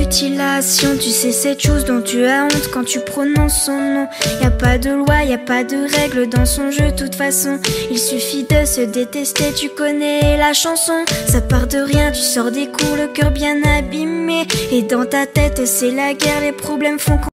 mutilation. Tu sais cette chose dont tu as honte quand tu prononces son nom. Y a pas de loi, y a pas de règles dans son jeu, toute façon. Il suffit de se détester, tu connais la chanson. Ça part de rien, tu sors des cours, le cœur bien abîmé. Et dans ta tête c'est la guerre, les problèmes font